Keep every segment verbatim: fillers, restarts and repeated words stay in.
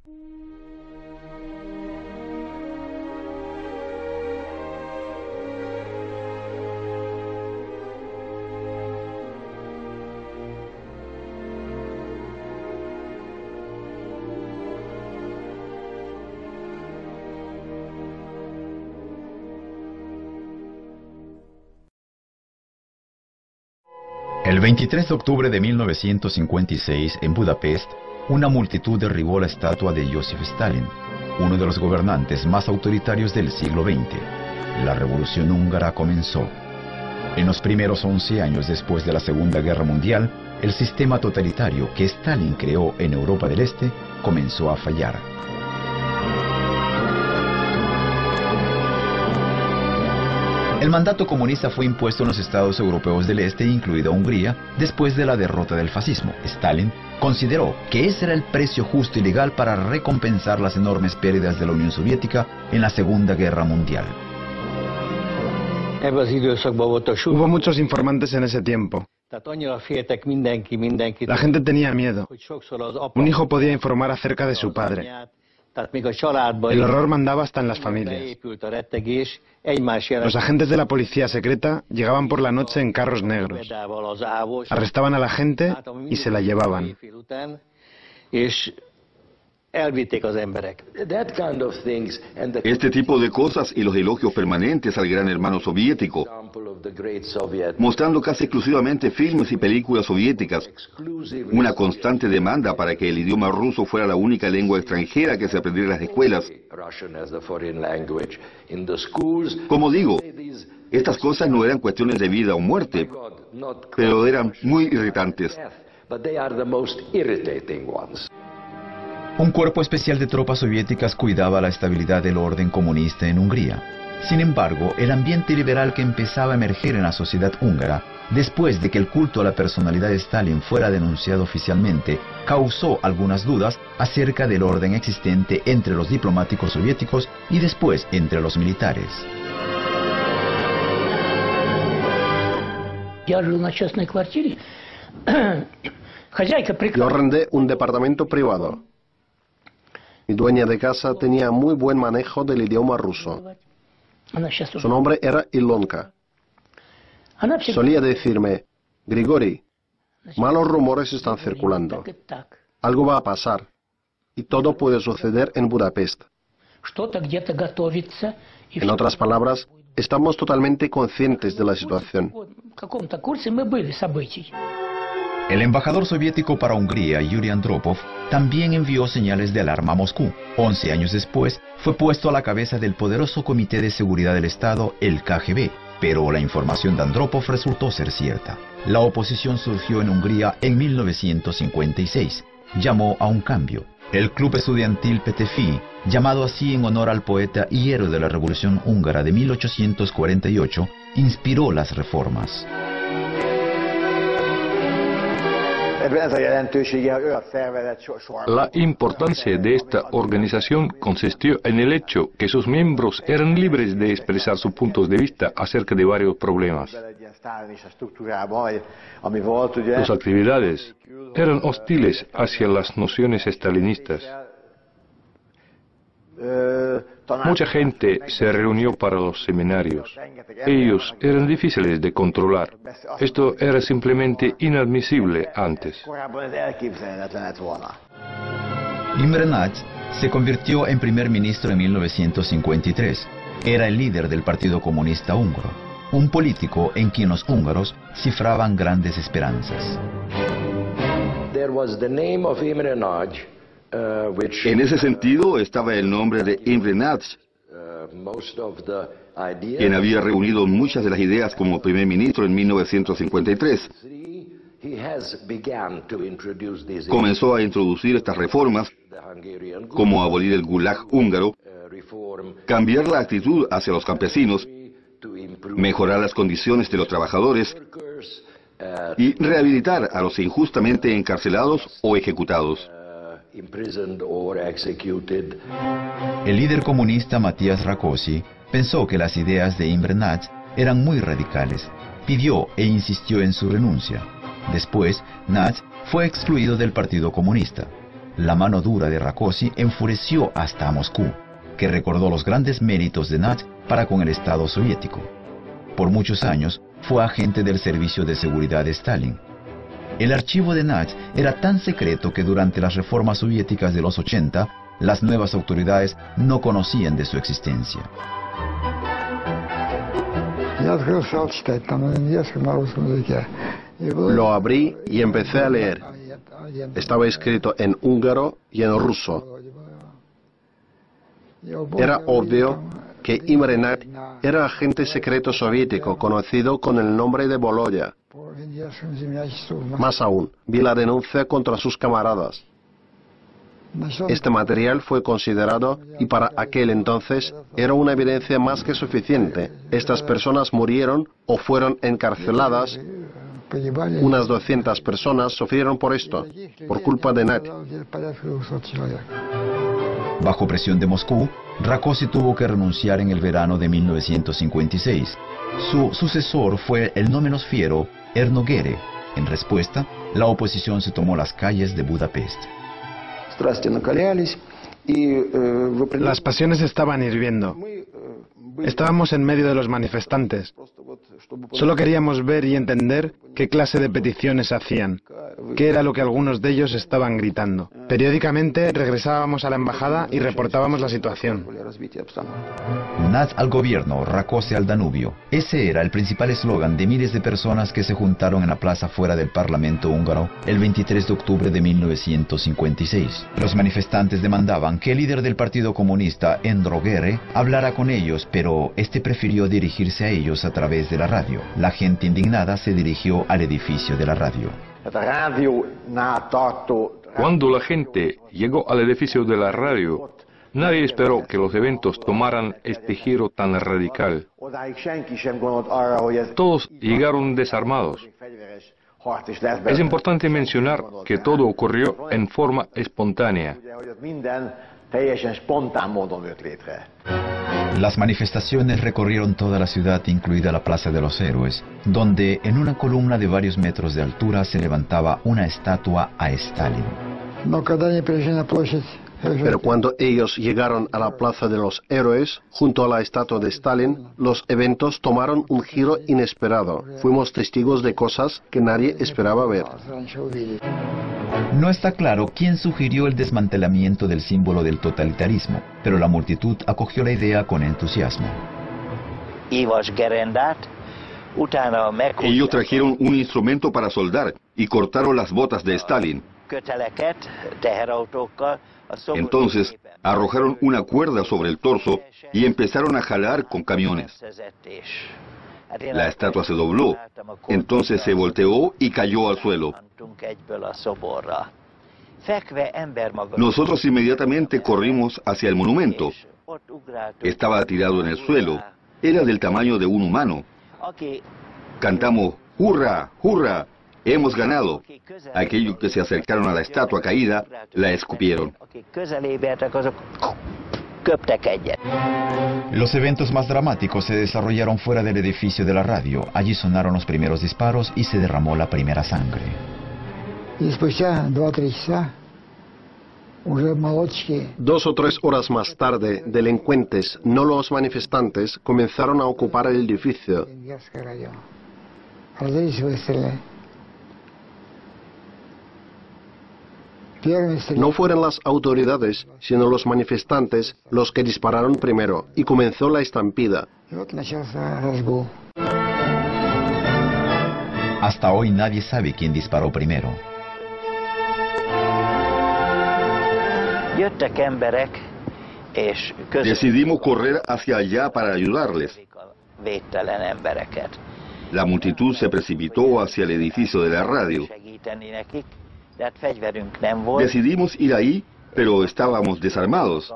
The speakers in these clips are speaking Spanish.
El veintitrés de octubre de mil novecientos cincuenta y seis, en Budapest, una multitud derribó la estatua de Joseph Stalin, uno de los gobernantes más autoritarios del siglo veinte. La revolución húngara comenzó. En los primeros once años después de la Segunda Guerra Mundial, el sistema totalitario que Stalin creó en Europa del Este comenzó a fallar. El mandato comunista fue impuesto en los estados europeos del Este, incluida Hungría, después de la derrota del fascismo. Stalin consideró que ese era el precio justo y legal para recompensar las enormes pérdidas de la Unión Soviética en la Segunda Guerra Mundial. Hubo muchos informantes en ese tiempo. La gente tenía miedo. Un hijo podía informar acerca de su padre. El horror mandaba hasta en las familias. Los agentes de la policía secreta llegaban por la noche en carros negros. Arrestaban a la gente y se la llevaban. Este tipo de cosas y los elogios permanentes al gran hermano soviético, mostrando casi exclusivamente filmes y películas soviéticas, una constante demanda para que el idioma ruso fuera la única lengua extranjera que se aprendiera en las escuelas. Como digo, estas cosas no eran cuestiones de vida o muerte, pero eran muy irritantes. Un cuerpo especial de tropas soviéticas cuidaba la estabilidad del orden comunista en Hungría. Sin embargo, el ambiente liberal que empezaba a emerger en la sociedad húngara, después de que el culto a la personalidad de Stalin fuera denunciado oficialmente, causó algunas dudas acerca del orden existente entre los diplomáticos soviéticos y después entre los militares. Yo arrendé un departamento privado. Mi dueña de casa tenía muy buen manejo del idioma ruso. Su nombre era Ilonka. Solía decirme: Grigori, malos rumores están circulando. Algo va a pasar. Y todo puede suceder en Budapest. En otras palabras, estamos totalmente conscientes de la situación. El embajador soviético para Hungría, Yuri Andropov, también envió señales de alarma a Moscú. Once años después, fue puesto a la cabeza del poderoso Comité de Seguridad del Estado, el K G B, pero la información de Andropov resultó ser cierta. La oposición surgió en Hungría en mil novecientos cincuenta y seis. Llamó a un cambio. El club estudiantil P T F I, llamado así en honor al poeta y héroe de la Revolución Húngara de mil ochocientos cuarenta y ocho, inspiró las reformas. La importancia de esta organización consistió en el hecho que sus miembros eran libres de expresar sus puntos de vista acerca de varios problemas. Sus actividades eran hostiles hacia las nociones estalinistas. Mucha gente se reunió para los seminarios. Ellos eran difíciles de controlar. Esto era simplemente inadmisible antes. Imre Nagy se convirtió en primer ministro en mil novecientos cincuenta y tres. Era el líder del Partido Comunista Húngaro, un político en quien los húngaros cifraban grandes esperanzas. En ese sentido estaba el nombre de Imre Nagy, quien había reunido muchas de las ideas como primer ministro en mil novecientos cincuenta y tres. Comenzó a introducir estas reformas, como abolir el gulag húngaro, cambiar la actitud hacia los campesinos, mejorar las condiciones de los trabajadores y rehabilitar a los injustamente encarcelados o ejecutados. El líder comunista Matías Rákosi pensó que las ideas de Imre Nagy eran muy radicales. Pidió e insistió en su renuncia. Después, Nagy fue excluido del Partido Comunista. La mano dura de Rákosi enfureció hasta a Moscú, que recordó los grandes méritos de Nat para con el Estado soviético. Por muchos años fue agente del Servicio de Seguridad de Stalin. El archivo de Nat era tan secreto que durante las reformas soviéticas de los ochenta, las nuevas autoridades no conocían de su existencia. Lo abrí y empecé a leer. Estaba escrito en húngaro y en ruso. Era obvio que Imre Nagy era agente secreto soviético conocido con el nombre de Boloya. Más aún, vi la denuncia contra sus camaradas. Este material fue considerado, y para aquel entonces, era una evidencia más que suficiente. Estas personas murieron o fueron encarceladas. Unas doscientas personas sufrieron por esto, por culpa de Nagy. Bajo presión de Moscú, Rákosi tuvo que renunciar en el verano de mil novecientos cincuenta y seis. Su sucesor fue el no menos fiero Erno Gere. En respuesta, la oposición se tomó las calles de Budapest. Las pasiones estaban hirviendo. Estábamos en medio de los manifestantes. Solo queríamos ver y entender qué clase de peticiones hacían, qué era lo que algunos de ellos estaban gritando. Periódicamente regresábamos a la embajada y reportábamos la situación. Nat al gobierno, Rákosi al Danubio. Ese era el principal eslogan de miles de personas que se juntaron en la plaza fuera del Parlamento húngaro el veintitrés de octubre de mil novecientos cincuenta y seis. Los manifestantes demandaban que el líder del Partido Comunista, Endre Gere, hablara con ellos, pero este prefirió dirigirse a ellos a través de la radio. La gente indignada se dirigió al edificio de la radio. Cuando la gente llegó al edificio de la radio, nadie esperó que los eventos tomaran este giro tan radical. Todos llegaron desarmados. Es importante mencionar que todo ocurrió en forma espontánea. Las manifestaciones recorrieron toda la ciudad, incluida la Plaza de los Héroes, donde en una columna de varios metros de altura se levantaba una estatua a Stalin. Pero cuando ellos llegaron a la Plaza de los Héroes, junto a la estatua de Stalin, los eventos tomaron un giro inesperado. Fuimos testigos de cosas que nadie esperaba ver. No está claro quién sugirió el desmantelamiento del símbolo del totalitarismo, pero la multitud acogió la idea con entusiasmo. Ellos trajeron un instrumento para soldar y cortaron las botas de Stalin. Entonces arrojaron una cuerda sobre el torso y empezaron a jalar con camiones. La estatua se dobló, entonces se volteó y cayó al suelo. Nosotros inmediatamente corrimos hacia el monumento. Estaba tirado en el suelo, era del tamaño de un humano. Cantamos, ¡hurra, hurra! ¡Hemos ganado! Aquellos que se acercaron a la estatua caída, la escupieron. Los eventos más dramáticos se desarrollaron fuera del edificio de la radio. Allí sonaron los primeros disparos y se derramó la primera sangre. Dos o tres horas más tarde, delincuentes, no los manifestantes, comenzaron a ocupar el edificio. No fueron las autoridades, sino los manifestantes los que dispararon primero, y comenzó la estampida. Hasta hoy nadie sabe quién disparó primero. Decidimos correr hacia allá para ayudarles. La multitud se precipitó hacia el edificio de la radio. Decidimos ir ahí, pero estábamos desarmados.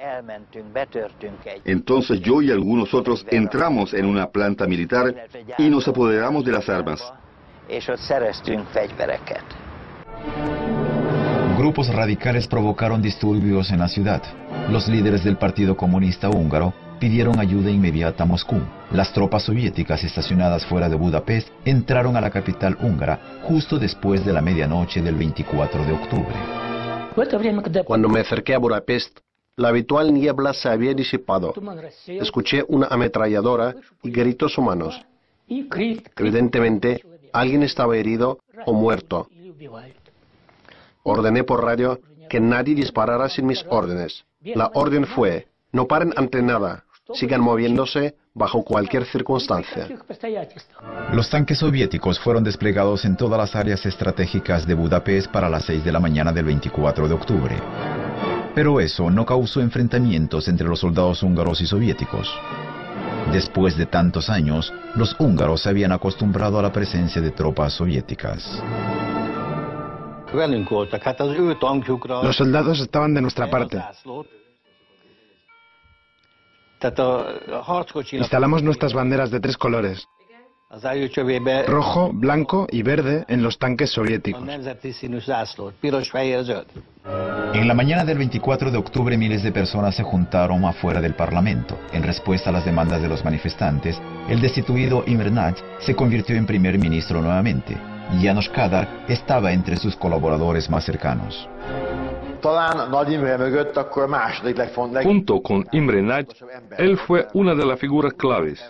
Entonces yo y algunos otros entramos en una planta militar y nos apoderamos de las armas. Grupos radicales provocaron disturbios en la ciudad. Los líderes del Partido Comunista Húngaro pidieron ayuda inmediata a Moscú. Las tropas soviéticas estacionadas fuera de Budapest entraron a la capital húngara justo después de la medianoche del veinticuatro de octubre. Cuando me acerqué a Budapest, la habitual niebla se había disipado. Escuché una ametralladora y gritos humanos. Evidentemente, alguien estaba herido o muerto. Ordené por radio que nadie disparara sin mis órdenes. La orden fue: no paren ante nada, sigan moviéndose bajo cualquier circunstancia. Los tanques soviéticos fueron desplegados en todas las áreas estratégicas de Budapest para las seis de la mañana del veinticuatro de octubre. Pero eso no causó enfrentamientos entre los soldados húngaros y soviéticos. Después de tantos años, los húngaros se habían acostumbrado a la presencia de tropas soviéticas. Los soldados estaban de nuestra parte. Instalamos nuestras banderas de tres colores: rojo, blanco y verde en los tanques soviéticos. En la mañana del veinticuatro de octubre, miles de personas se juntaron afuera del Parlamento. En respuesta a las demandas de los manifestantes, el destituido Imre Nagy se convirtió en primer ministro nuevamente. János Kádár estaba entre sus colaboradores más cercanos. Junto con Imre Nagy, él fue una de las figuras claves.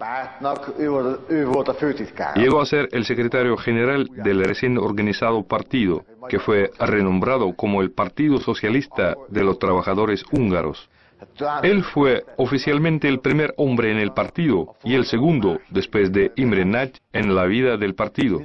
Llegó a ser el secretario general del recién organizado partido, que fue renombrado como el Partido Socialista de los Trabajadores Húngaros. Él fue oficialmente el primer hombre en el partido y el segundo, después de Imre Nagy, en la vida del partido.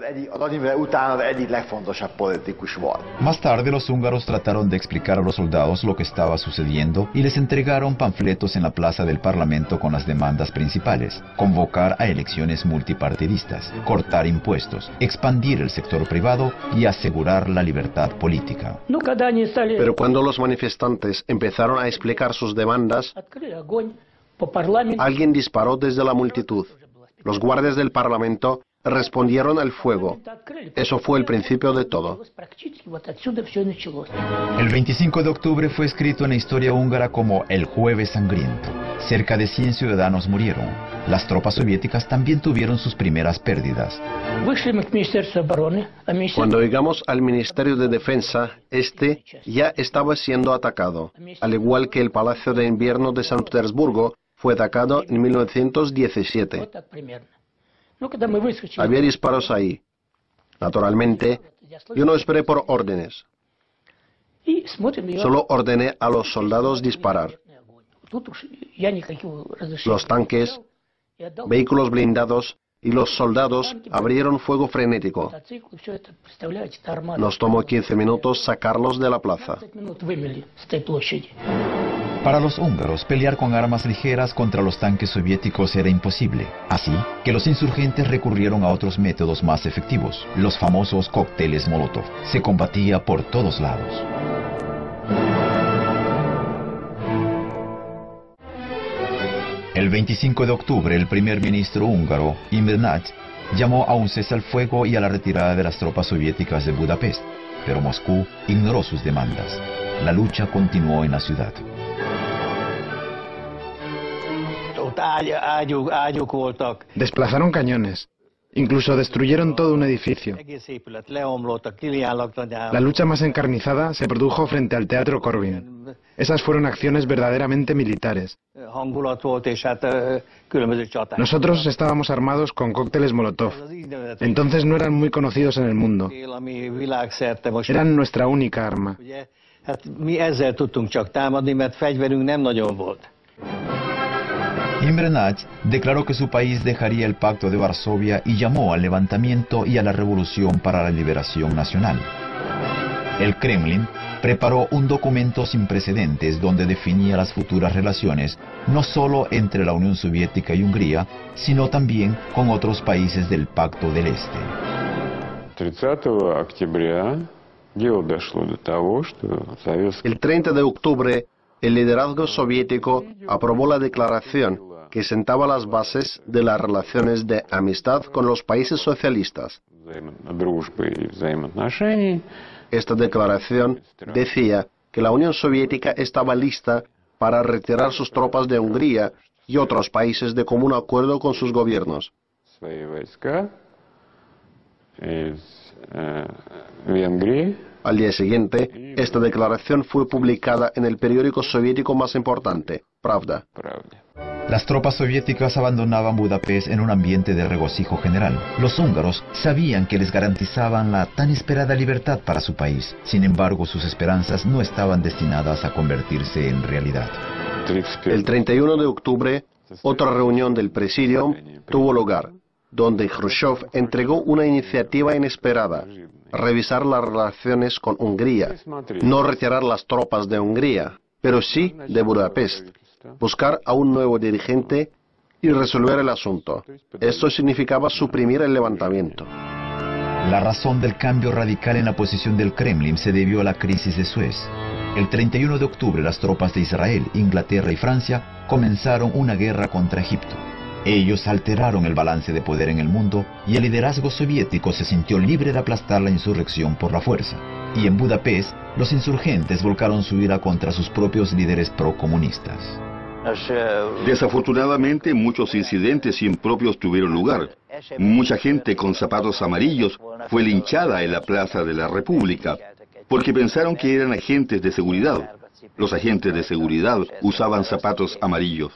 Más tarde, los húngaros trataron de explicar a los soldados lo que estaba sucediendo y les entregaron panfletos en la plaza del Parlamento con las demandas principales: convocar a elecciones multipartidistas, cortar impuestos, expandir el sector privado y asegurar la libertad política. Pero cuando los manifestantes empezaron a explicar sus demandas, alguien disparó desde la multitud. Los guardias del Parlamento respondieron al fuego. Eso fue el principio de todo. El veinticinco de octubre fue escrito en la historia húngara como el Jueves Sangriento. Cerca de cien ciudadanos murieron. Las tropas soviéticas también tuvieron sus primeras pérdidas. Cuando llegamos al Ministerio de Defensa, este ya estaba siendo atacado, al igual que el Palacio de Invierno de San Petersburgo fue atacado en mil novecientos diecisiete. Había disparos ahí. Naturalmente, yo no esperé por órdenes. Solo ordené a los soldados disparar. Los tanques, vehículos blindados y los soldados abrieron fuego frenético. Nos tomó quince minutos sacarlos de la plaza. Para los húngaros, pelear con armas ligeras contra los tanques soviéticos era imposible. Así que los insurgentes recurrieron a otros métodos más efectivos, los famosos cócteles Molotov. Se combatía por todos lados. El veinticinco de octubre, el primer ministro húngaro, Imre Nagy, llamó a un cese al fuego y a la retirada de las tropas soviéticas de Budapest, pero Moscú ignoró sus demandas. La lucha continuó en la ciudad. Desplazaron cañones. Incluso destruyeron todo un edificio. La lucha más encarnizada se produjo frente al Teatro Corvin. Esas fueron acciones verdaderamente militares. Nosotros estábamos armados con cócteles Molotov. Entonces no eran muy conocidos en el mundo. Eran nuestra única arma. Imre Nagy declaró que su país dejaría el Pacto de Varsovia y llamó al levantamiento y a la revolución para la liberación nacional. El Kremlin preparó un documento sin precedentes donde definía las futuras relaciones no solo entre la Unión Soviética y Hungría, sino también con otros países del Pacto del Este. El treinta de octubre, el liderazgo soviético aprobó la declaración que sentaba las bases de las relaciones de amistad con los países socialistas. Esta declaración decía que la Unión Soviética estaba lista para retirar sus tropas de Hungría y otros países de común acuerdo con sus gobiernos. Al día siguiente, esta declaración fue publicada en el periódico soviético más importante, Pravda. Las tropas soviéticas abandonaban Budapest en un ambiente de regocijo general. Los húngaros sabían que les garantizaban la tan esperada libertad para su país. Sin embargo, sus esperanzas no estaban destinadas a convertirse en realidad. El treinta y uno de octubre, otra reunión del Presidium tuvo lugar, donde Khrushchev entregó una iniciativa inesperada: revisar las relaciones con Hungría, no retirar las tropas de Hungría, pero sí de Budapest, buscar a un nuevo dirigente y resolver el asunto. Esto significaba suprimir el levantamiento. La razón del cambio radical en la posición del Kremlin se debió a la crisis de Suez. El treinta y uno de octubre las tropas de Israel, Inglaterra y Francia comenzaron una guerra contra Egipto. Ellos alteraron el balance de poder en el mundo y el liderazgo soviético se sintió libre de aplastar la insurrección por la fuerza. Y en Budapest, los insurgentes volcaron su ira contra sus propios líderes procomunistas. Desafortunadamente, muchos incidentes impropios tuvieron lugar. Mucha gente con zapatos amarillos fue linchada en la Plaza de la República porque pensaron que eran agentes de seguridad. Los agentes de seguridad usaban zapatos amarillos.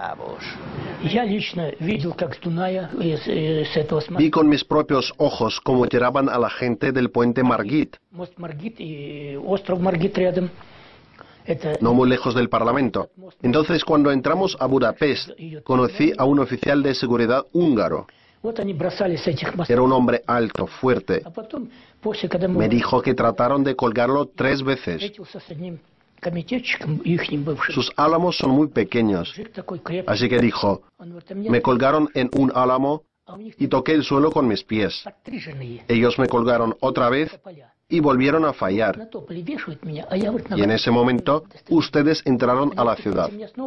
Vi con mis propios ojos cómo tiraban a la gente del puente Margit, no muy lejos del Parlamento. Entonces, cuando entramos a Budapest, conocí a un oficial de seguridad húngaro. Era un hombre alto, fuerte. Me dijo que trataron de colgarlo tres veces. Sus álamos son muy pequeños, así que dijo, me colgaron en un álamo y toqué el suelo con mis pies. Ellos me colgaron otra vez y volvieron a fallar. Y en ese momento, ustedes entraron a la ciudad.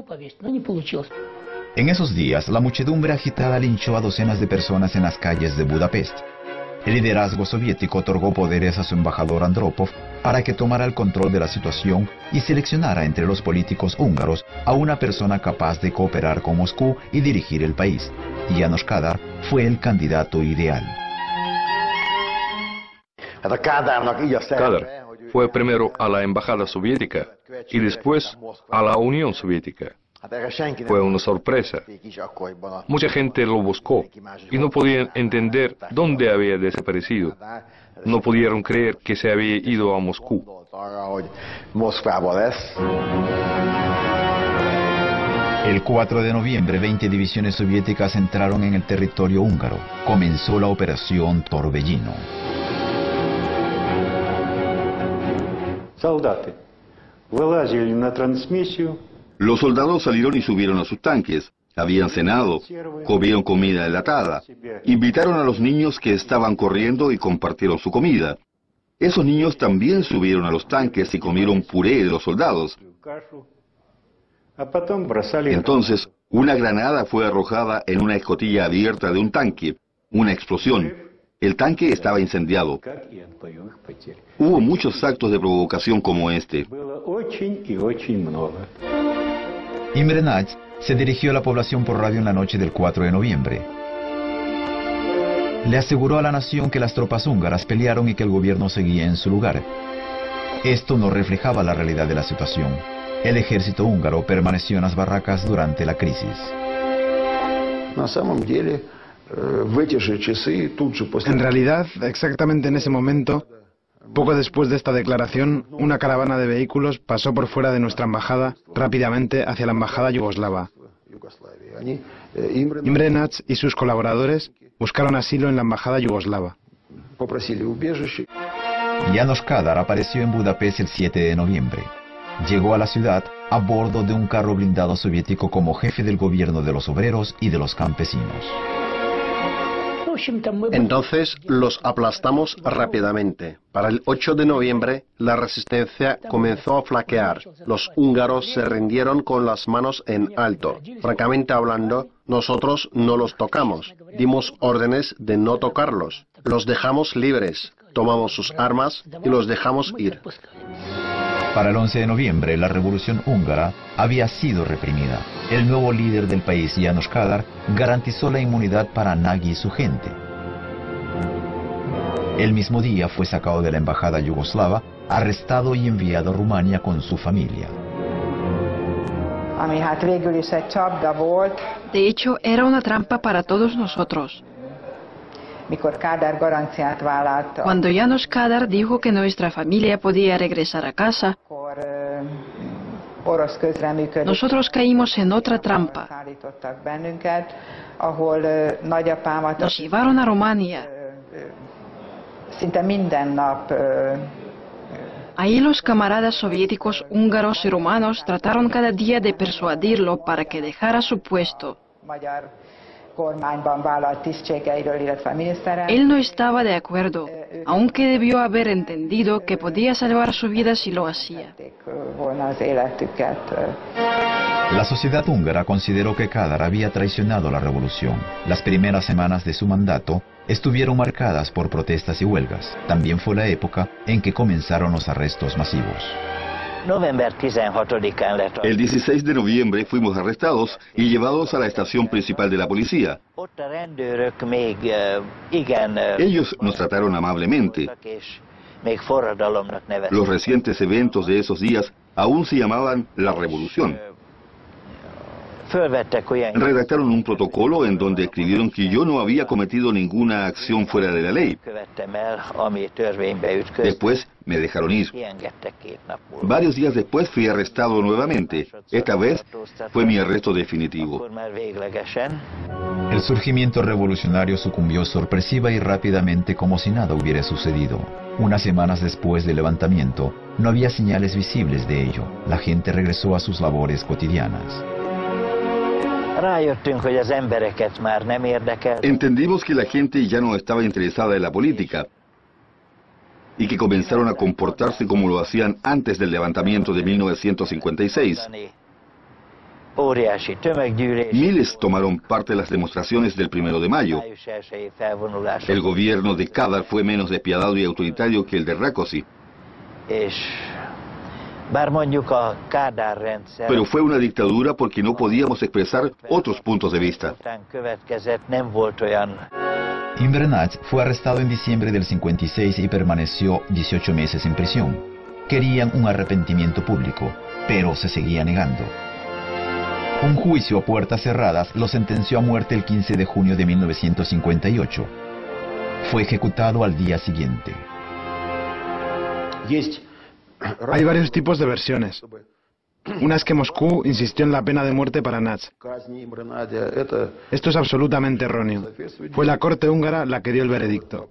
En esos días, la muchedumbre agitada linchó a docenas de personas en las calles de Budapest. El liderazgo soviético otorgó poderes a su embajador Andropov para que tomara el control de la situación y seleccionara entre los políticos húngaros a una persona capaz de cooperar con Moscú y dirigir el país. János Kádár fue el candidato ideal. Kádár fue primero a la embajada soviética y después a la Unión Soviética. Fue una sorpresa. Mucha gente lo buscó y no podían entender dónde había desaparecido. No pudieron creer que se había ido a Moscú. El cuatro de noviembre, veinte divisiones soviéticas entraron en el territorio húngaro. Comenzó la Operación Torbellino. Los soldados salieron y subieron a sus tanques. Habían cenado, comieron comida enlatada. Invitaron a los niños que estaban corriendo y compartieron su comida. Esos niños también subieron a los tanques y comieron puré de los soldados. Entonces, una granada fue arrojada en una escotilla abierta de un tanque. Una explosión. El tanque estaba incendiado. Hubo muchos actos de provocación como este. Imre Nagy se dirigió a la población por radio en la noche del cuatro de noviembre. Le aseguró a la nación que las tropas húngaras pelearon y que el gobierno seguía en su lugar. Esto no reflejaba la realidad de la situación. El ejército húngaro permaneció en las barracas durante la crisis. En realidad, exactamente en ese momento, poco después de esta declaración, una caravana de vehículos pasó por fuera de nuestra embajada rápidamente hacia la embajada yugoslava. Imre Nagy y sus colaboradores buscaron asilo en la embajada yugoslava. János Kádár apareció en Budapest el siete de noviembre. Llegó a la ciudad a bordo de un carro blindado soviético como jefe del gobierno de los obreros y de los campesinos. Entonces los aplastamos rápidamente. Para el ocho de noviembre, la resistencia comenzó a flaquear. Los húngaros se rindieron con las manos en alto. Francamente hablando, nosotros no los tocamos. Dimos órdenes de no tocarlos. Los dejamos libres. Tomamos sus armas y los dejamos ir. Para el once de noviembre, la revolución húngara había sido reprimida. El nuevo líder del país, János Kádár, garantizó la inmunidad para Nagy y su gente. El mismo día fue sacado de la embajada yugoslava, arrestado y enviado a Rumania con su familia. De hecho, era una trampa para todos nosotros. Cuando János Kádár dijo que nuestra familia podía regresar a casa, nosotros caímos en otra trampa. Nos llevaron a Rumania. Ahí los camaradas soviéticos húngaros y rumanos trataron cada día de persuadirlo para que dejara su puesto. Él no estaba de acuerdo, aunque debió haber entendido que podía salvar su vida si lo hacía. La sociedad húngara consideró que Kádár había traicionado la revolución. Las primeras semanas de su mandato estuvieron marcadas por protestas y huelgas. También fue la época en que comenzaron los arrestos masivos. El dieciséis de noviembre fuimos arrestados y llevados a la estación principal de la policía. Ellos nos trataron amablemente. Los recientes eventos de esos días aún se llamaban la revolución. Redactaron un protocolo en donde escribieron que yo no había cometido ninguna acción fuera de la ley. Después me dejaron ir. Varios días después fui arrestado nuevamente. Esta vez fue mi arresto definitivo. El surgimiento revolucionario sucumbió sorpresiva y rápidamente como si nada hubiera sucedido. Unas semanas después del levantamiento, no había señales visibles de ello. La gente regresó a sus labores cotidianas. Entendimos que la gente ya no estaba interesada en la política y que comenzaron a comportarse como lo hacían antes del levantamiento de mil novecientos cincuenta y seis. Miles tomaron parte en las demostraciones del primero de mayo. El gobierno de Kádár fue menos despiadado y autoritario que el de Rákosi. Pero fue una dictadura porque no podíamos expresar otros puntos de vista. Imre Nagy fue arrestado en diciembre del cincuenta y seis y permaneció dieciocho meses en prisión. Querían un arrepentimiento público, pero se seguía negando. Un juicio a puertas cerradas lo sentenció a muerte el quince de junio de mil novecientos cincuenta y ocho. Fue ejecutado al día siguiente. Hay varios tipos de versiones. Una es que Moscú insistió en la pena de muerte para Nagy. Esto es absolutamente erróneo. Fue la corte húngara la que dio el veredicto.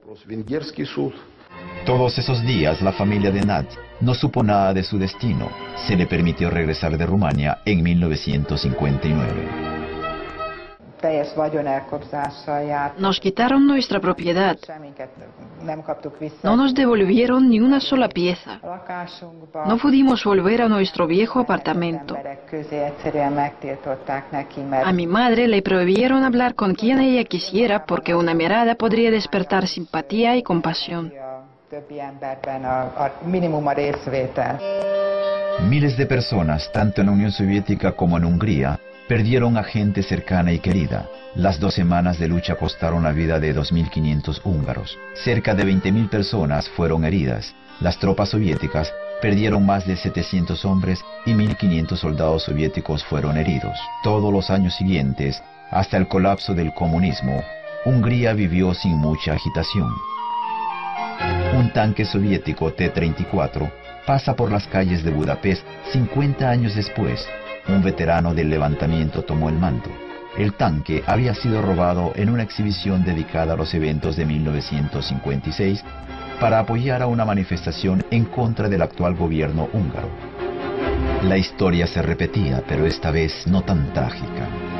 Todos esos días la familia de Nagy no supo nada de su destino. Se le permitió regresar de Rumania en mil novecientos cincuenta y nueve. Nos quitaron nuestra propiedad. No nos devolvieron ni una sola pieza. No pudimos volver a nuestro viejo apartamento. A mi madre le prohibieron hablar con quien ella quisiera porque una mirada podría despertar simpatía y compasión. Miles de personas, tanto en la Unión Soviética como en Hungría, perdieron a gente cercana y querida. Las dos semanas de lucha costaron la vida de dos mil quinientos húngaros. Cerca de veinte mil personas fueron heridas. Las tropas soviéticas perdieron más de setecientos hombres y mil quinientos soldados soviéticos fueron heridos. Todos los años siguientes, hasta el colapso del comunismo, Hungría vivió sin mucha agitación. Un tanque soviético T treinta y cuatro pasa por las calles de Budapest cincuenta años después. Un veterano del levantamiento tomó el mando. El tanque había sido robado en una exhibición dedicada a los eventos de mil novecientos cincuenta y seis para apoyar a una manifestación en contra del actual gobierno húngaro. La historia se repetía, pero esta vez no tan trágica.